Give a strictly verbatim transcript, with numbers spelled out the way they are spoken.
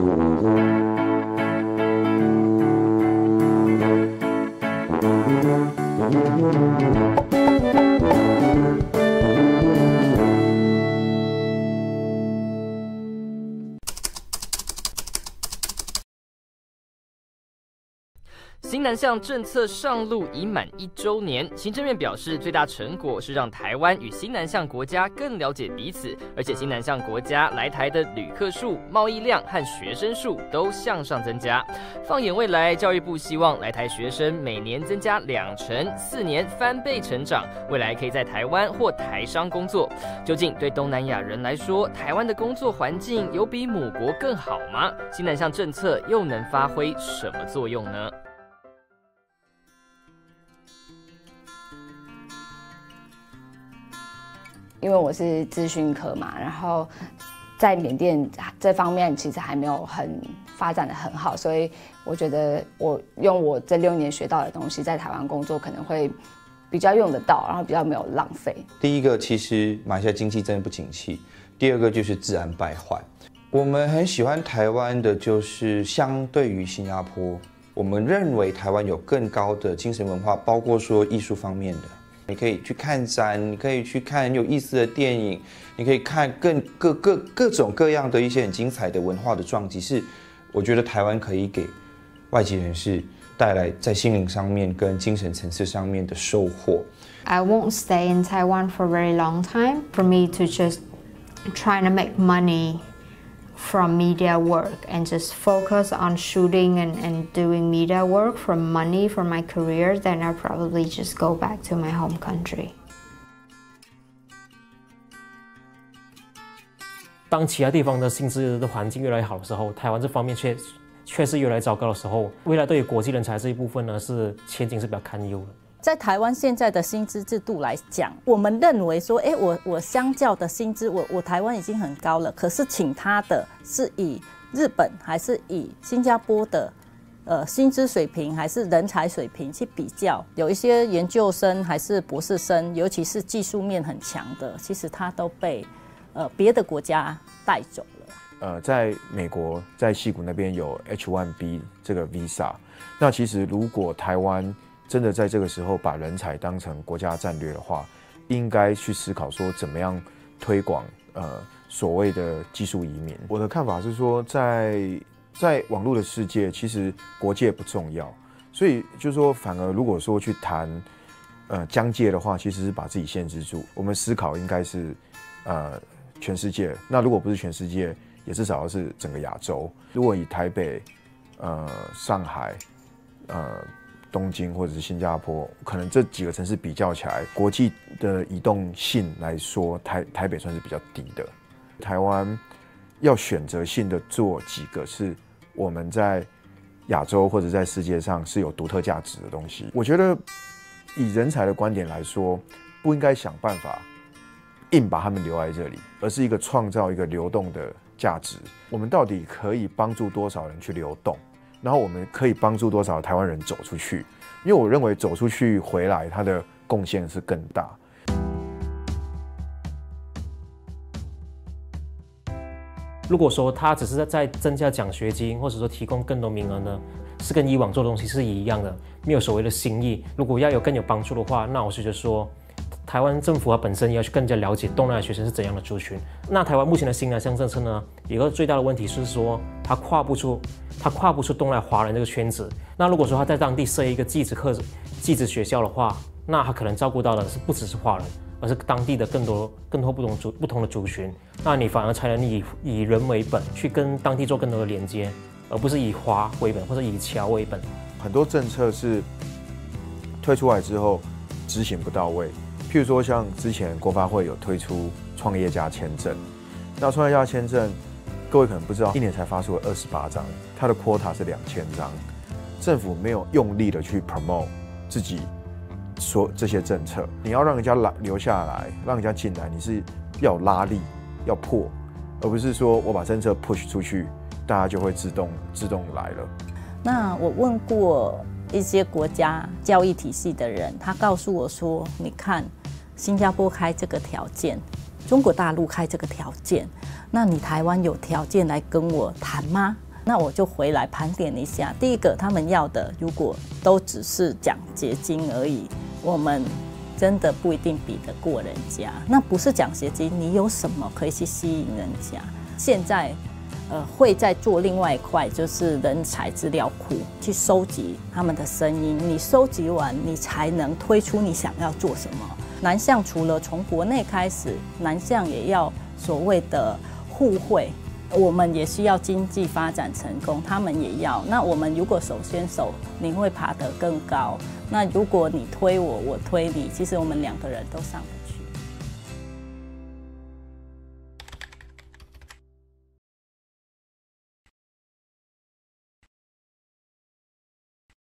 新南向政策上路已满一周年，行政院表示，最大成果是让台湾与新南向国家更了解彼此，而且新南向国家来台的旅客数、贸易量和学生数都向上增加。放眼未来，教育部希望来台学生每年增加两成，四年翻倍成长，未来可以在台湾或台商工作。究竟对东南亚人来说，台湾的工作环境有比母国更好吗？新南向政策又能发挥什么作用呢？ 因为我是资讯科嘛，然后在缅甸这方面其实还没有很发展的很好，所以我觉得我用我这六年学到的东西，在台湾工作可能会比较用得到，然后比较没有浪费。 第一个，其实马来西亚经济真的不景气；第二个就是治安败坏。我们很喜欢台湾的，就是相对于新加坡，我们认为台湾有更高的精神文化，包括说艺术方面的。你可以去看展，你可以去看很有意思的电影，你可以看更各各各种各样的一些很精彩的文化的撞击，是我觉得台湾可以给外籍人士带来在心灵上面跟精神层次上面的收获。 I won't stay in Taiwan for a very long time. For me to just trying to make money from media work and just focus on shooting and, and doing media work for money for my career, then I'll probably just go back to my home country. 当其他地方的薪资的环境越来越好的时候，台湾这方面却确实越来越糟糕的时候，未来对于国际人才这一部分呢，是前景是比较堪忧的。 在台湾现在的薪资制度来讲，我们认为说，哎，我我相较的薪资，我我台湾已经很高了，可是请他的是以日本还是以新加坡的呃薪资水平还是人才水平去比较，有一些研究生还是博士生，尤其是技术面很强的，其实他都被呃别的国家带走了。 呃，在美国，在矽谷那边有 H 一 B 这个 visa， 那其实如果台湾真的在这个时候把人才当成国家战略的话，应该去思考说怎么样推广呃所谓的技术移民。我的看法是说，在在网络的世界，其实国界不重要，所以就是说，反而如果说去谈呃疆界的话，其实是把自己限制住。我们思考应该是呃全世界，那如果不是全世界，也至少要是整个亚洲。如果以台北、呃上海、呃东京或者是新加坡，可能这几个城市比较起来，国际的移动性来说，台台北算是比较低的。台湾要选择性的做几个是我们在亚洲或者在世界上是有独特价值的东西。我觉得以人才的观点来说，不应该想办法硬把他们留在这里，而是一个创造一个流动的价值。我们到底可以帮助多少人去流动？然后我们可以帮助多少台湾人走出去？因为我认为走出去回来，它的贡献是更大。 如果说他只是在增加奖学金，或者说提供更多名额呢，是跟以往做的东西是一样的，没有所谓的新意。如果要有更有帮助的话，那我是觉得说，台湾政府它本身也要去更加了解东南亚学生是怎样的族群。那台湾目前的新南向政策呢，有一个最大的问题是说，它跨不出，它跨不出东南亚华人这个圈子。那如果说他在当地设一个技职课、技职学校的话，那他可能照顾到的是不只是华人，而是当地的更多、更多不同族、不同的族群。那你反而才能以以人为本，去跟当地做更多的连接，而不是以华为本或者以侨为本。 很多政策是推出来之后执行不到位。譬如说，像之前国发会有推出创业家签证，那创业家签证，各位可能不知道，一年才发出了二十八张，它的 quota 是两千张，政府没有用力的去 promote 自己说这些政策。你要让人家来留下来，让人家进来，你是要有拉力，要破，而不是说我把政策 push 出去，大家就会自动自动来了。 那我问过一些国家教育体系的人，他告诉我说，你看新加坡开这个条件，中国大陆开这个条件，那你台湾有条件来跟我谈吗？ 那我就回来盘点一下，第一个他们要的如果都只是奖学金而已，我们真的不一定比得过人家。那不是奖学金，你有什么可以去吸引人家？现在呃会在做另外一块，就是人才资料库，去收集他们的声音。你收集完，你才能推出你想要做什么。南向除了从国内开始，南向也要所谓的互惠。我们也需要经济发展成功，他们也要。那我们如果手牵手，你会爬得更高。那如果你推我，我推你，其实我们两个人都上不